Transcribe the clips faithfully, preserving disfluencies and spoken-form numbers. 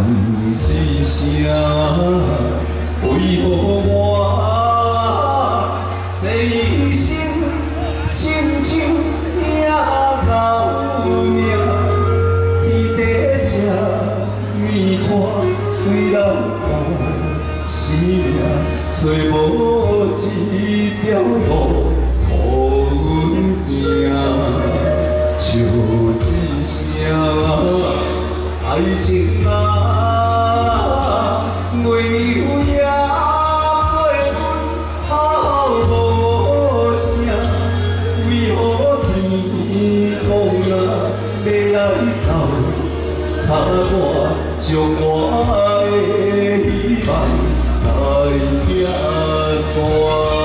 一声，为何我这一生亲像野狗命？天地这绵宽，虽然看生命，找无一条路予阮行，笑一声。 爱情啊，月亮也陪阮好无声，为何天公啊要来走，怕我将我的希望来拆散。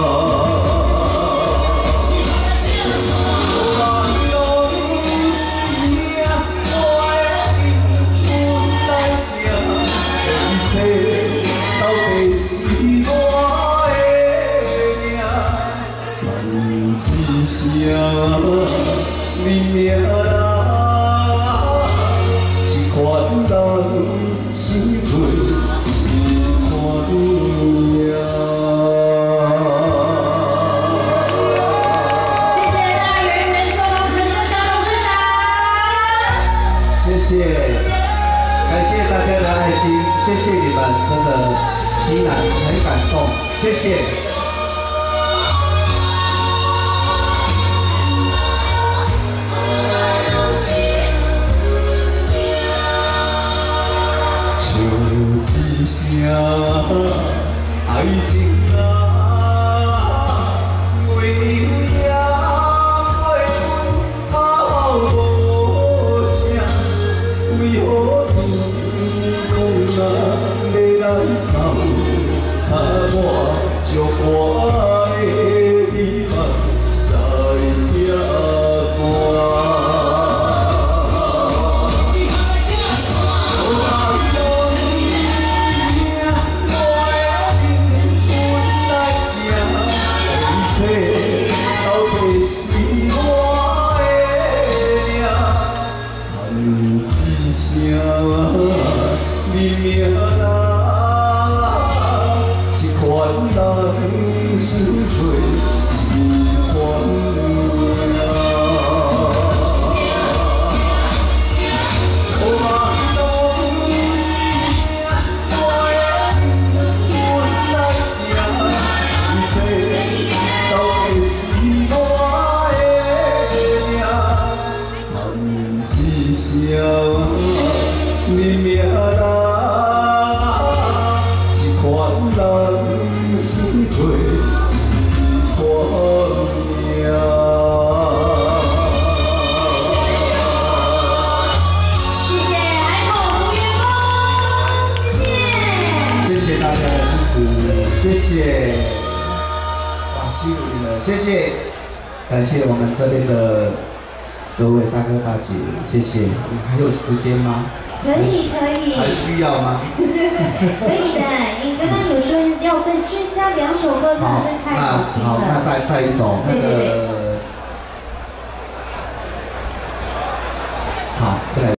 声，你命啦，一款人生做一款命。 谢谢大圆圆说陈志刚董事长， 谢谢，感谢大家的爱心，谢谢你们，真的喜感很感动，谢谢。 一声爱情啊，月亮也陪阮好无声，为何天公啊要来走，怕我将我的希望来拆散。 你命啦，一款人生做一款命。我拢我的命来行，一切都会是我的命，叹一声。 你命啦，一款人生做一款命。 谢谢海口吴员工，谢谢。 谢谢大家的支持，谢谢。哇，辛苦你们，谢谢，感谢我们这边的各位大哥大姐，谢谢。还有时间吗？ 可以可以， 还需要吗？ 可以的，你刚刚有说要跟追加两首歌，真的是太好听了。 好，那再再一首那个。